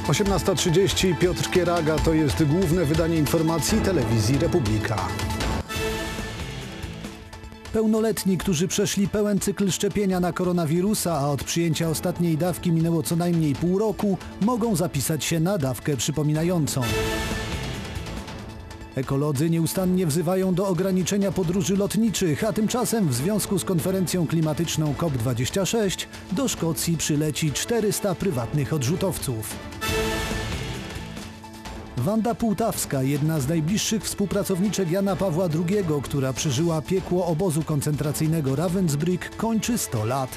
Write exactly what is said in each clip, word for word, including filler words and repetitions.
osiemnasta trzydzieści, Piotr Kieraga, to jest główne wydanie informacji Telewizji Republika. Pełnoletni, którzy przeszli pełen cykl szczepienia na koronawirusa, a od przyjęcia ostatniej dawki minęło co najmniej pół roku, mogą zapisać się na dawkę przypominającą. Ekolodzy nieustannie wzywają do ograniczenia podróży lotniczych, a tymczasem w związku z konferencją klimatyczną COP dwadzieścia sześć do Szkocji przyleci czterysta prywatnych odrzutowców. Wanda Półtawska, jedna z najbliższych współpracowniczek Jana Pawła drugiego, która przeżyła piekło obozu koncentracyjnego Ravensbrück, kończy sto lat.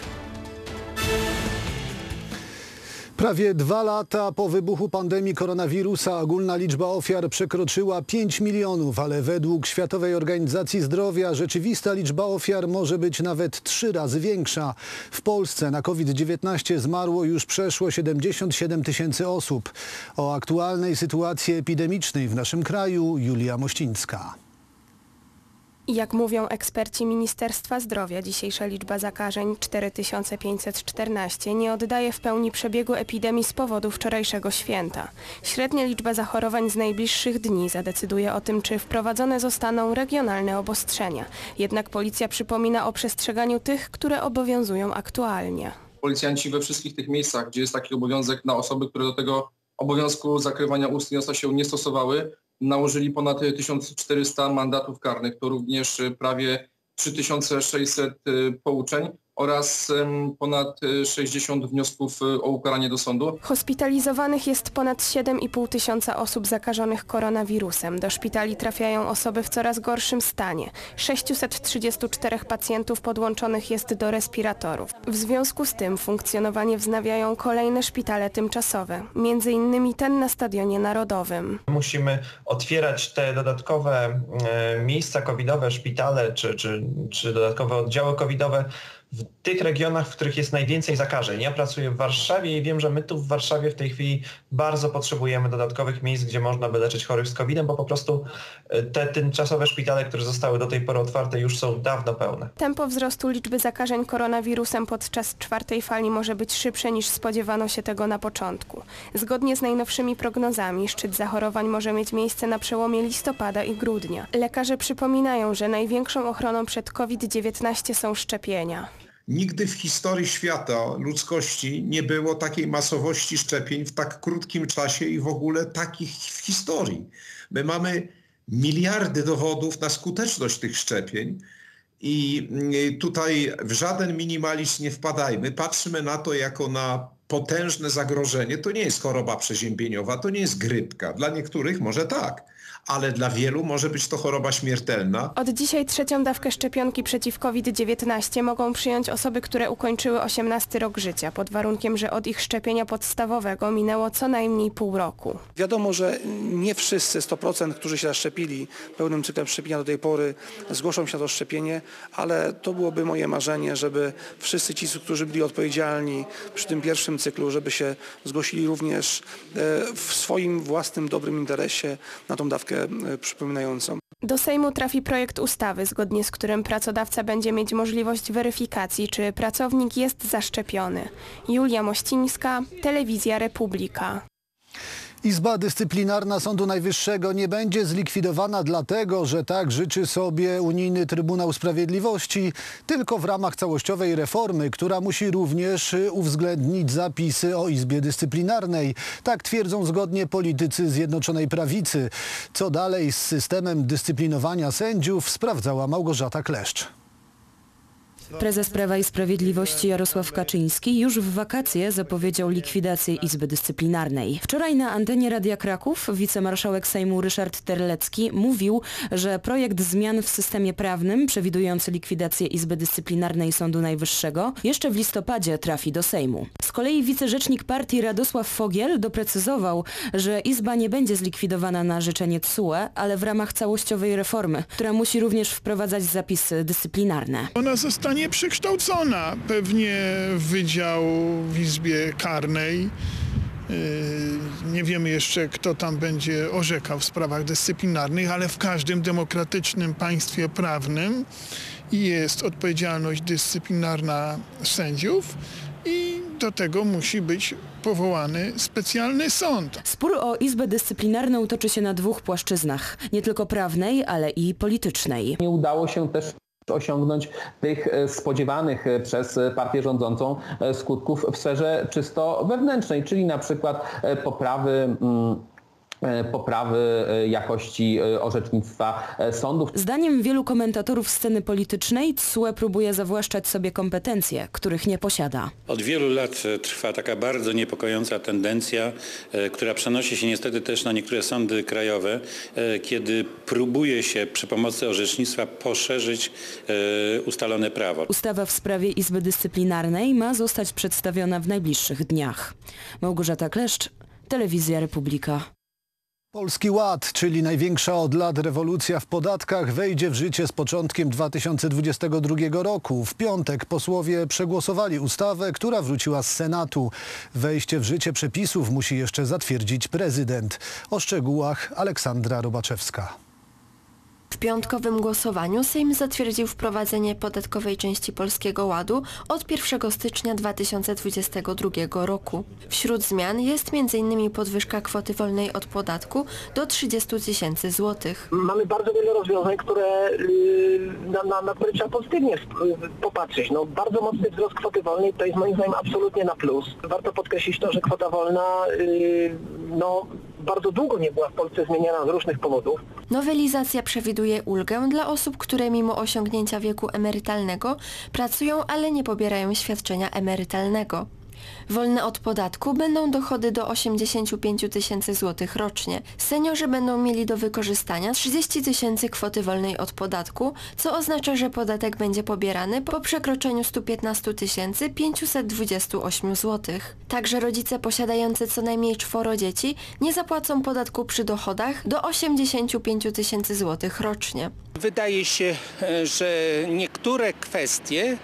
Prawie dwa lata po wybuchu pandemii koronawirusa ogólna liczba ofiar przekroczyła pięć milionów, ale według Światowej Organizacji Zdrowia rzeczywista liczba ofiar może być nawet trzy razy większa. W Polsce na COVID dziewiętnaście zmarło już przeszło siedemdziesiąt siedem tysięcy osób. O aktualnej sytuacji epidemicznej w naszym kraju Julia Mościńska. Jak mówią eksperci Ministerstwa Zdrowia, dzisiejsza liczba zakażeń cztery tysiące pięćset czternaście nie oddaje w pełni przebiegu epidemii z powodu wczorajszego święta. Średnia liczba zachorowań z najbliższych dni zadecyduje o tym, czy wprowadzone zostaną regionalne obostrzenia. Jednak policja przypomina o przestrzeganiu tych, które obowiązują aktualnie. Policjanci we wszystkich tych miejscach, gdzie jest taki obowiązek na osoby, które do tego obowiązku zakrywania ust i nosa się nie stosowały, nałożyli ponad tysiąc czterysta mandatów karnych, to również prawie trzy tysiące sześćset pouczeń oraz ponad sześćdziesiąt wniosków o ukaranie do sądu. Hospitalizowanych jest ponad siedem i pół tysiąca osób zakażonych koronawirusem. Do szpitali trafiają osoby w coraz gorszym stanie. sześćset trzydzieści cztery pacjentów podłączonych jest do respiratorów. W związku z tym funkcjonowanie wznawiają kolejne szpitale tymczasowe, między innymi ten na Stadionie Narodowym. Musimy otwierać te dodatkowe e, miejsca covidowe, szpitale czy, czy, czy dodatkowe oddziały covidowe w tych regionach, w których jest najwięcej zakażeń. Ja pracuję w Warszawie i wiem, że my tu w Warszawie w tej chwili bardzo potrzebujemy dodatkowych miejsc, gdzie można by leczyć chorych z kowidem, bo po prostu te tymczasowe szpitale, które zostały do tej pory otwarte, już są dawno pełne. Tempo wzrostu liczby zakażeń koronawirusem podczas czwartej fali może być szybsze niż spodziewano się tego na początku. Zgodnie z najnowszymi prognozami szczyt zachorowań może mieć miejsce na przełomie listopada i grudnia. Lekarze przypominają, że największą ochroną przed COVID dziewiętnaście są szczepienia. Nigdy w historii świata, ludzkości nie było takiej masowości szczepień w tak krótkim czasie i w ogóle takich w historii. My mamy miliardy dowodów na skuteczność tych szczepień i tutaj w żaden minimalizm nie wpadajmy. Patrzymy na to jako na potężne zagrożenie. To nie jest choroba przeziębieniowa, to nie jest grypka. Dla niektórych może tak, ale dla wielu może być to choroba śmiertelna. Od dzisiaj trzecią dawkę szczepionki przeciw COVID dziewiętnaście mogą przyjąć osoby, które ukończyły osiemnasty rok życia, pod warunkiem, że od ich szczepienia podstawowego minęło co najmniej pół roku. Wiadomo, że nie wszyscy, sto procent, którzy się zaszczepili pełnym cyklem szczepienia do tej pory, zgłoszą się na to szczepienie, ale to byłoby moje marzenie, żeby wszyscy ci, którzy byli odpowiedzialni przy tym pierwszym cyklu, żeby się zgłosili również w swoim własnym dobrym interesie na tą dawkę przypominającą. Do Sejmu trafi projekt ustawy, zgodnie z którym pracodawca będzie mieć możliwość weryfikacji, czy pracownik jest zaszczepiony. Julia Mościńska, Telewizja Republika. Izba Dyscyplinarna Sądu Najwyższego nie będzie zlikwidowana dlatego, że tak życzy sobie Unijny Trybunał Sprawiedliwości, tylko w ramach całościowej reformy, która musi również uwzględnić zapisy o Izbie Dyscyplinarnej. Tak twierdzą zgodnie politycy Zjednoczonej Prawicy. Co dalej z systemem dyscyplinowania sędziów, sprawdzała Małgorzata Kleszcz. Prezes Prawa i Sprawiedliwości Jarosław Kaczyński już w wakacje zapowiedział likwidację Izby Dyscyplinarnej. Wczoraj na antenie Radia Kraków wicemarszałek Sejmu Ryszard Terlecki mówił, że projekt zmian w systemie prawnym przewidujący likwidację Izby Dyscyplinarnej Sądu Najwyższego jeszcze w listopadzie trafi do Sejmu. Z kolei wicerzecznik partii Radosław Fogiel doprecyzował, że Izba nie będzie zlikwidowana na życzenie T S U E, ale w ramach całościowej reformy, która musi również wprowadzać zapisy dyscyplinarne. Ona zostanie przekształcona pewnie w wydział w Izbie Karnej. Nie wiemy jeszcze, kto tam będzie orzekał w sprawach dyscyplinarnych, ale w każdym demokratycznym państwie prawnym jest odpowiedzialność dyscyplinarna sędziów i do tego musi być powołany specjalny sąd. Spór o Izbę Dyscyplinarną toczy się na dwóch płaszczyznach, nie tylko prawnej, ale i politycznej. Nie udało się też osiągnąć tych spodziewanych przez partię rządzącą skutków w sferze czysto wewnętrznej, czyli na przykład poprawy poprawy jakości orzecznictwa sądów. Zdaniem wielu komentatorów sceny politycznej T S U E próbuje zawłaszczać sobie kompetencje, których nie posiada. Od wielu lat trwa taka bardzo niepokojąca tendencja, która przenosi się niestety też na niektóre sądy krajowe, kiedy próbuje się przy pomocy orzecznictwa poszerzyć ustalone prawo. Ustawa w sprawie Izby Dyscyplinarnej ma zostać przedstawiona w najbliższych dniach. Małgorzata Kleszcz, Telewizja Republika. Polski Ład, czyli największa od lat rewolucja w podatkach, wejdzie w życie z początkiem dwa tysiące dwudziestego drugiego roku. W piątek posłowie przegłosowali ustawę, która wróciła z Senatu. Wejście w życie przepisów musi jeszcze zatwierdzić prezydent. O szczegółach Aleksandra Robaczewska. W piątkowym głosowaniu Sejm zatwierdził wprowadzenie podatkowej części Polskiego Ładu od pierwszego stycznia dwa tysiące dwudziestego drugiego roku. Wśród zmian jest między innymi podwyżka kwoty wolnej od podatku do trzydziestu tysięcy złotych. Mamy bardzo wiele rozwiązań, które, na, na, na które trzeba pozytywnie popatrzeć. No, bardzo mocny wzrost kwoty wolnej to jest moim zdaniem absolutnie na plus. Warto podkreślić to, że kwota wolna no, bardzo długo nie była w Polsce zmieniana z różnych powodów. Nowelizacja przewiduje ulgę dla osób, które mimo osiągnięcia wieku emerytalnego pracują, ale nie pobierają świadczenia emerytalnego. Wolne od podatku będą dochody do osiemdziesięciu pięciu tysięcy złotych rocznie. Seniorzy będą mieli do wykorzystania trzydzieści tysięcy kwoty wolnej od podatku, co oznacza, że podatek będzie pobierany po przekroczeniu stu piętnastu tysięcy pięciuset dwudziestu ośmiu złotych. Także rodzice posiadający co najmniej czworo dzieci nie zapłacą podatku przy dochodach do osiemdziesięciu pięciu tysięcy złotych rocznie. Wydaje się, że niektóre kwestie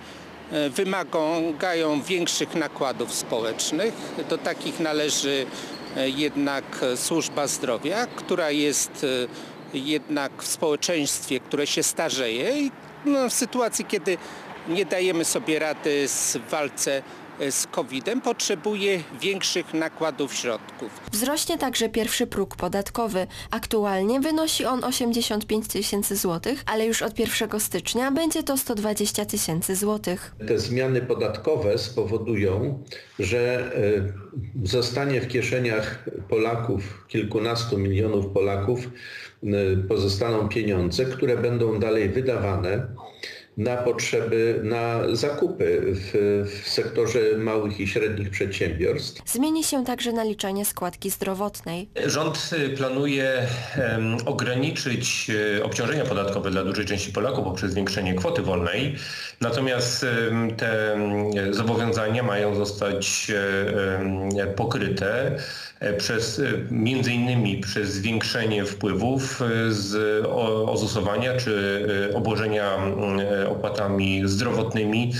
wymagają większych nakładów społecznych. Do takich należy jednak służba zdrowia, która jest jednak w społeczeństwie, które się starzeje i no, w sytuacji, kiedy nie dajemy sobie rady z walce z kowidem, potrzebuje większych nakładów środków. Wzrośnie także pierwszy próg podatkowy. Aktualnie wynosi on osiemdziesiąt pięć tysięcy złotych, ale już od pierwszego stycznia będzie to sto dwadzieścia tysięcy złotych. Te zmiany podatkowe spowodują, że zostanie w kieszeniach Polaków, kilkunastu milionów Polaków, pozostaną pieniądze, które będą dalej wydawane na potrzeby, na zakupy w, w sektorze małych i średnich przedsiębiorstw. Zmieni się także naliczanie składki zdrowotnej. Rząd planuje um, ograniczyć obciążenia podatkowe dla dużej części Polaków poprzez zwiększenie kwoty wolnej, natomiast um, te zobowiązania mają zostać um, pokryte przez, między innymi przez zwiększenie wpływów z ozusowania czy obłożenia opłatami zdrowotnymi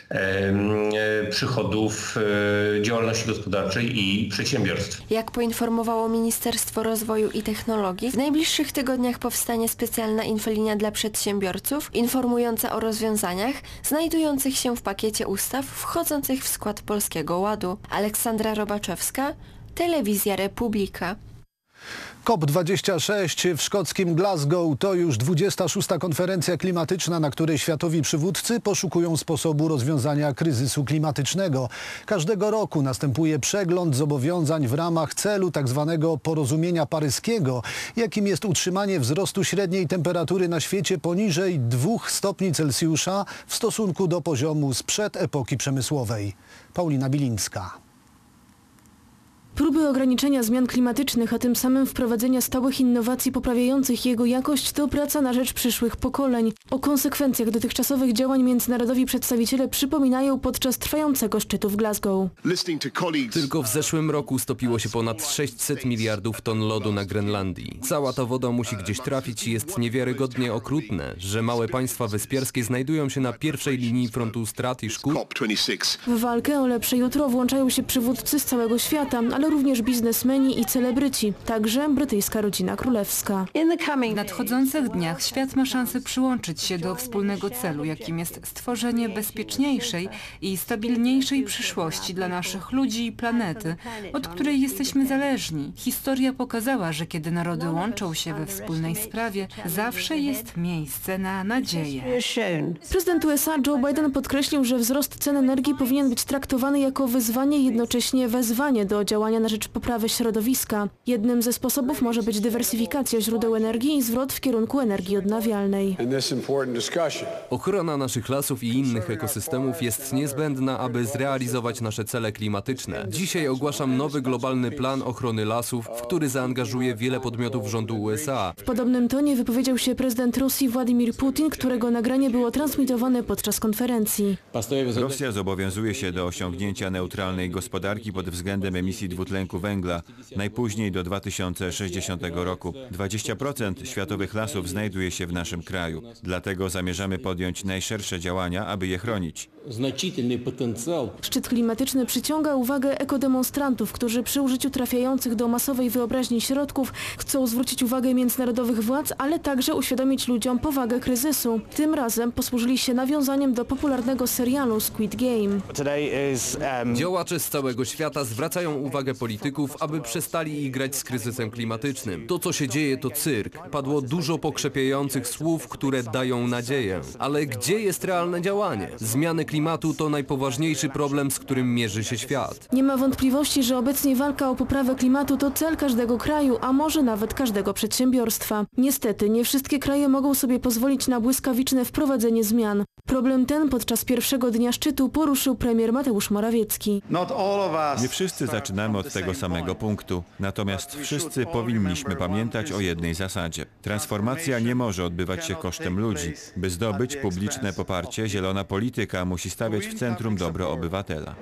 przychodów działalności gospodarczej i przedsiębiorstw. Jak poinformowało Ministerstwo Rozwoju i Technologii, w najbliższych tygodniach powstanie specjalna infolinia dla przedsiębiorców informująca o rozwiązaniach znajdujących się w pakiecie ustaw wchodzących w skład Polskiego Ładu. Aleksandra Robaczewska, Telewizja Republika. COP dwadzieścia sześć w szkockim Glasgow to już dwudziesta szósta konferencja klimatyczna, na której światowi przywódcy poszukują sposobu rozwiązania kryzysu klimatycznego. Każdego roku następuje przegląd zobowiązań w ramach celu tzw. porozumienia paryskiego, jakim jest utrzymanie wzrostu średniej temperatury na świecie poniżej dwóch stopni Celsjusza w stosunku do poziomu sprzed epoki przemysłowej. Paulina Bilińska. Próby ograniczenia zmian klimatycznych, a tym samym wprowadzenia stałych innowacji poprawiających jego jakość to praca na rzecz przyszłych pokoleń. O konsekwencjach dotychczasowych działań międzynarodowi przedstawiciele przypominają podczas trwającego szczytu w Glasgow. Tylko w zeszłym roku stopiło się ponad sześćset miliardów ton lodu na Grenlandii. Cała ta woda musi gdzieś trafić i jest niewiarygodnie okrutne, że małe państwa wyspiarskie znajdują się na pierwszej linii frontu strat i szkód. W walkę o lepsze jutro włączają się przywódcy z całego świata, ale ale również biznesmeni i celebryci, także brytyjska rodzina królewska. W nadchodzących dniach świat ma szansę przyłączyć się do wspólnego celu, jakim jest stworzenie bezpieczniejszej i stabilniejszej przyszłości dla naszych ludzi i planety, od której jesteśmy zależni. Historia pokazała, że kiedy narody łączą się we wspólnej sprawie, zawsze jest miejsce na nadzieję. Prezydent U S A Joe Biden podkreślił, że wzrost cen energii powinien być traktowany jako wyzwanie i jednocześnie wezwanie do działania na rzecz poprawy środowiska. Jednym ze sposobów może być dywersyfikacja źródeł energii i zwrot w kierunku energii odnawialnej. Ochrona naszych lasów i innych ekosystemów jest niezbędna, aby zrealizować nasze cele klimatyczne. Dzisiaj ogłaszam nowy globalny plan ochrony lasów, w który zaangażuje wiele podmiotów rządu U S A. W podobnym tonie wypowiedział się prezydent Rosji Władimir Putin, którego nagranie było transmitowane podczas konferencji. Rosja zobowiązuje się do osiągnięcia neutralnej gospodarki pod względem emisji dwutlenku węgla najpóźniej do dwa tysiące sześćdziesiątego roku. dwadzieścia procent światowych lasów znajduje się w naszym kraju. Dlatego zamierzamy podjąć najszersze działania, aby je chronić. Szczyt klimatyczny przyciąga uwagę ekodemonstrantów, którzy przy użyciu trafiających do masowej wyobraźni środków chcą zwrócić uwagę międzynarodowych władz, ale także uświadomić ludziom powagę kryzysu. Tym razem posłużyli się nawiązaniem do popularnego serialu Squid Game. Działacze z całego świata zwracają uwagę polityków, aby przestali igrać z kryzysem klimatycznym. To, co się dzieje, to cyrk. Padło dużo pokrzepiających słów, które dają nadzieję. Ale gdzie jest realne działanie? Zmiany klimatu to najpoważniejszy problem, z którym mierzy się świat. Nie ma wątpliwości, że obecnie walka o poprawę klimatu to cel każdego kraju, a może nawet każdego przedsiębiorstwa. Niestety, nie wszystkie kraje mogą sobie pozwolić na błyskawiczne wprowadzenie zmian. Problem ten podczas pierwszego dnia szczytu poruszył premier Mateusz Morawiecki. Nie wszyscy zaczynamy od tego samego punktu, natomiast wszyscy powinniśmy pamiętać o jednej zasadzie. Transformacja nie może odbywać się kosztem ludzi. By zdobyć publiczne poparcie, zielona polityka musi stawiać w centrum dobro obywatela.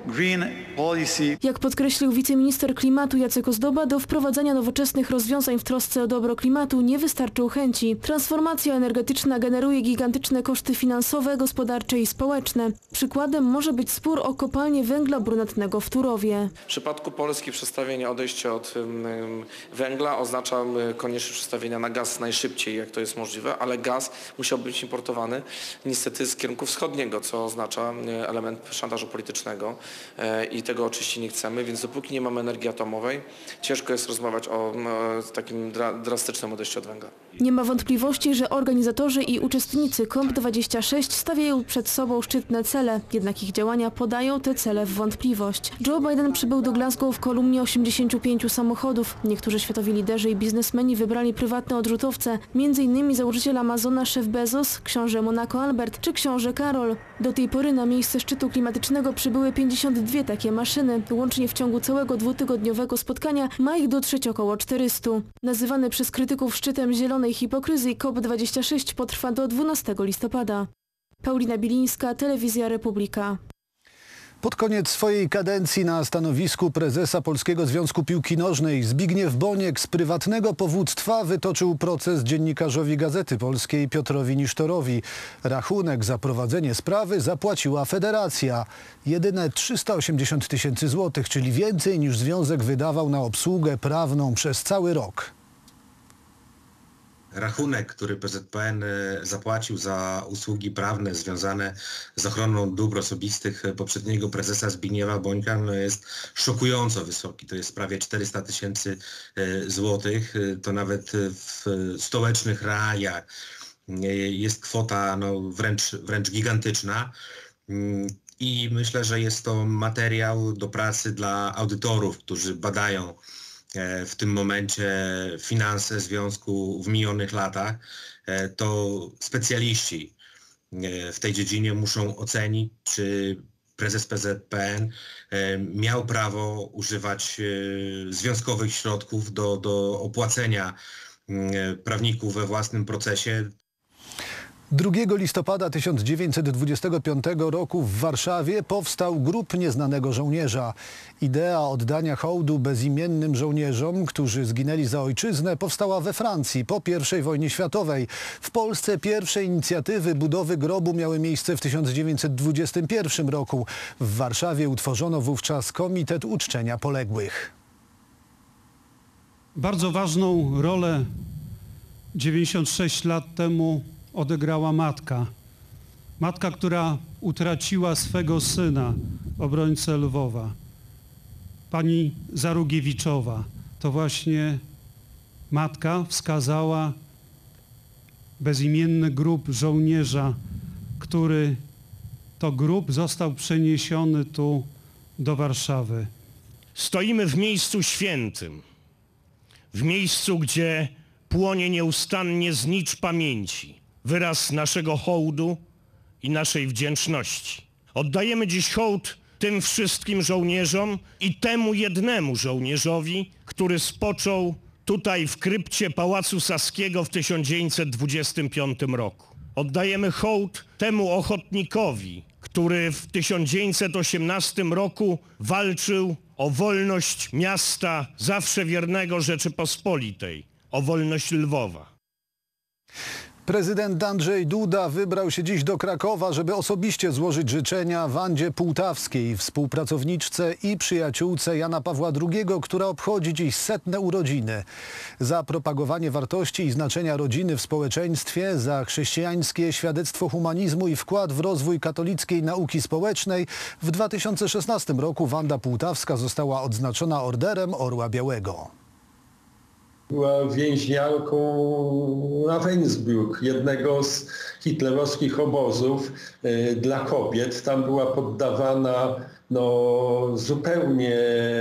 Jak podkreślił wiceminister klimatu Jacek Ozdoba, do wprowadzania nowoczesnych rozwiązań w trosce o dobro klimatu nie wystarczą chęci. Transformacja energetyczna generuje gigantyczne koszty finansowe, gospodarcze i społeczne. Przykładem może być spór o kopalnię węgla brunatnego w Turowie. W przypadku Polski przestawienie odejścia od um, węgla oznacza um, konieczność przestawienia na gaz najszybciej, jak to jest możliwe, ale gaz musiał być importowany niestety z kierunku wschodniego, co oznacza um, element szantażu politycznego e, i tego oczywiście nie chcemy, więc dopóki nie mamy energii atomowej, ciężko jest rozmawiać o um, takim dra drastycznym odejściu od węgla. Nie ma wątpliwości, że organizatorzy i uczestnicy COP dwadzieścia sześć stawiają przed sobą szczytne cele, jednak ich działania podają te cele w wątpliwość. Joe Biden przybył do Glasgow w kolumnie osiemdziesięciu pięciu samochodów. Niektórzy światowi liderzy i biznesmeni wybrali prywatne odrzutowce, między innymi założyciel Amazona Jeff Bezos, książę Monaco Albert czy książę Karol. Do tej pory na miejsce szczytu klimatycznego przybyły pięćdziesiąt dwie takie maszyny. Łącznie w ciągu całego dwutygodniowego spotkania ma ich dotrzeć około czterystu. Nazywany przez krytyków szczytem zielonej hipokryzji COP dwadzieścia sześć potrwa do dwunastego listopada. Paulina Bilińska, Telewizja Republika. Pod koniec swojej kadencji na stanowisku prezesa Polskiego Związku Piłki Nożnej Zbigniew Boniek z prywatnego powództwa wytoczył proces dziennikarzowi Gazety Polskiej Piotrowi Nisztorowi. Rachunek za prowadzenie sprawy zapłaciła federacja. Jedyne trzysta osiemdziesiąt tysięcy złotych, czyli więcej niż związek wydawał na obsługę prawną przez cały rok. Rachunek, który P Z P N zapłacił za usługi prawne związane z ochroną dóbr osobistych poprzedniego prezesa Zbigniewa Bońka, no jest szokująco wysoki. To jest prawie czterysta tysięcy złotych. To nawet w stołecznych realiach jest kwota no, wręcz, wręcz gigantyczna. I myślę, że jest to materiał do pracy dla audytorów, którzy badają w tym momencie finanse związku w minionych latach. To specjaliści w tej dziedzinie muszą ocenić, czy prezes P Z P N miał prawo używać związkowych środków do, do opłacenia prawników we własnym procesie. drugiego listopada tysiąc dziewięćset dwudziestego piątego roku w Warszawie powstał Grób Nieznanego Żołnierza. Idea oddania hołdu bezimiennym żołnierzom, którzy zginęli za ojczyznę, powstała we Francji po pierwszej wojnie światowej. W Polsce pierwsze inicjatywy budowy grobu miały miejsce w tysiąc dziewięćset dwudziestym pierwszym roku. W Warszawie utworzono wówczas Komitet Uczczenia Poległych. Bardzo ważną rolę dziewięćdziesiąt sześć lat temu odegrała matka. Matka, która utraciła swego syna, obrońcę Lwowa. Pani Zarugiewiczowa. To właśnie matka wskazała bezimienny grób żołnierza, który to grób został przeniesiony tu do Warszawy. Stoimy w miejscu świętym, w miejscu, gdzie płonie nieustannie znicz pamięci, wyraz naszego hołdu i naszej wdzięczności. Oddajemy dziś hołd tym wszystkim żołnierzom i temu jednemu żołnierzowi, który spoczął tutaj w krypcie Pałacu Saskiego w tysiąc dziewięćset dwudziestym piątym roku. Oddajemy hołd temu ochotnikowi, który w tysiąc dziewięćset osiemnastym roku walczył o wolność miasta zawsze wiernego Rzeczypospolitej, o wolność Lwowa. Prezydent Andrzej Duda wybrał się dziś do Krakowa, żeby osobiście złożyć życzenia Wandzie Półtawskiej, współpracowniczce i przyjaciółce Jana Pawła drugiego, która obchodzi dziś setne urodziny. Za propagowanie wartości i znaczenia rodziny w społeczeństwie, za chrześcijańskie świadectwo humanizmu i wkład w rozwój katolickiej nauki społecznej w dwa tysiące szesnastym roku Wanda Półtawska została odznaczona Orderem Orła Białego. Była więźniarką Ravensbrück, jednego z hitlerowskich obozów y, dla kobiet. Tam była poddawana no, zupełnie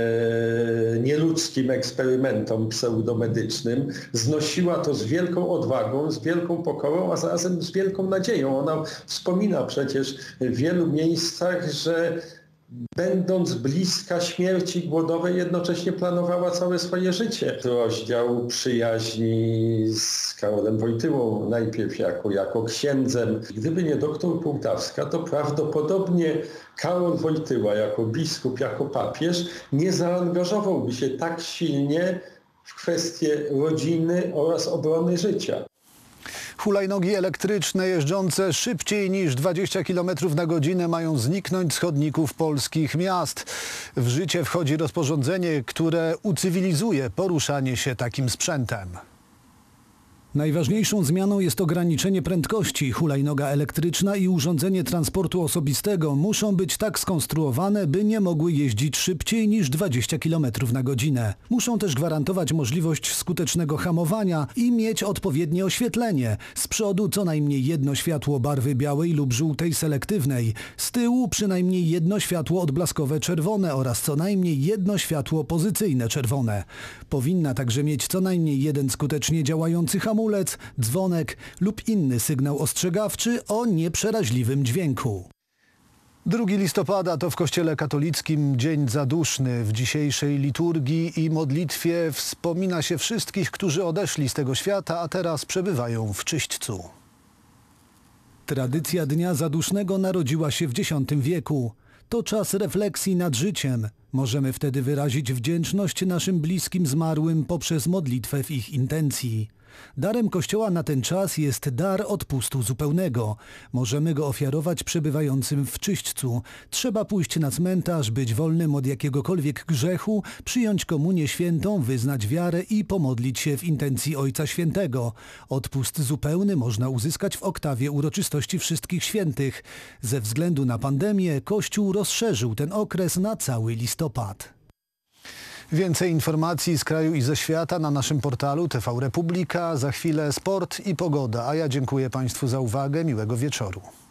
nieludzkim eksperymentom pseudomedycznym. Znosiła to z wielką odwagą, z wielką pokorą, a zarazem z wielką nadzieją. Ona wspomina przecież w wielu miejscach, że będąc bliska śmierci głodowej, jednocześnie planowała całe swoje życie. Rozdział przyjaźni z Karolem Wojtyłą, najpierw jako, jako księdzem. Gdyby nie doktor Półtawska, to prawdopodobnie Karol Wojtyła jako biskup, jako papież nie zaangażowałby się tak silnie w kwestie rodziny oraz obrony życia. Hulajnogi elektryczne jeżdżące szybciej niż dwadzieścia kilometrów na godzinę mają zniknąć z chodników polskich miast. W życie wchodzi rozporządzenie, które ucywilizuje poruszanie się takim sprzętem. Najważniejszą zmianą jest ograniczenie prędkości. Hulajnoga elektryczna i urządzenie transportu osobistego muszą być tak skonstruowane, by nie mogły jeździć szybciej niż dwadzieścia kilometrów na godzinę. Muszą też gwarantować możliwość skutecznego hamowania i mieć odpowiednie oświetlenie. Z przodu co najmniej jedno światło barwy białej lub żółtej selektywnej. Z tyłu przynajmniej jedno światło odblaskowe czerwone oraz co najmniej jedno światło pozycyjne czerwone. Powinna także mieć co najmniej jeden skutecznie działający hamulec, dzwonek lub inny sygnał ostrzegawczy o nieprzeraźliwym dźwięku. drugiego listopada to w Kościele katolickim Dzień Zaduszny. W dzisiejszej liturgii i modlitwie wspomina się wszystkich, którzy odeszli z tego świata, a teraz przebywają w Czyśćcu. Tradycja Dnia Zadusznego narodziła się w dziesiątym wieku. To czas refleksji nad życiem. Możemy wtedy wyrazić wdzięczność naszym bliskim zmarłym poprzez modlitwę w ich intencji. Darem Kościoła na ten czas jest dar odpustu zupełnego. Możemy go ofiarować przebywającym w Czyśćcu. Trzeba pójść na cmentarz, być wolnym od jakiegokolwiek grzechu, przyjąć komunię świętą, wyznać wiarę i pomodlić się w intencji Ojca Świętego. Odpust zupełny można uzyskać w oktawie uroczystości Wszystkich Świętych. Ze względu na pandemię Kościół rozszerzył ten okres na cały listopad. Więcej informacji z kraju i ze świata na naszym portalu T V Republika. Za chwilę sport i pogoda. A ja dziękuję Państwu za uwagę. Miłego wieczoru.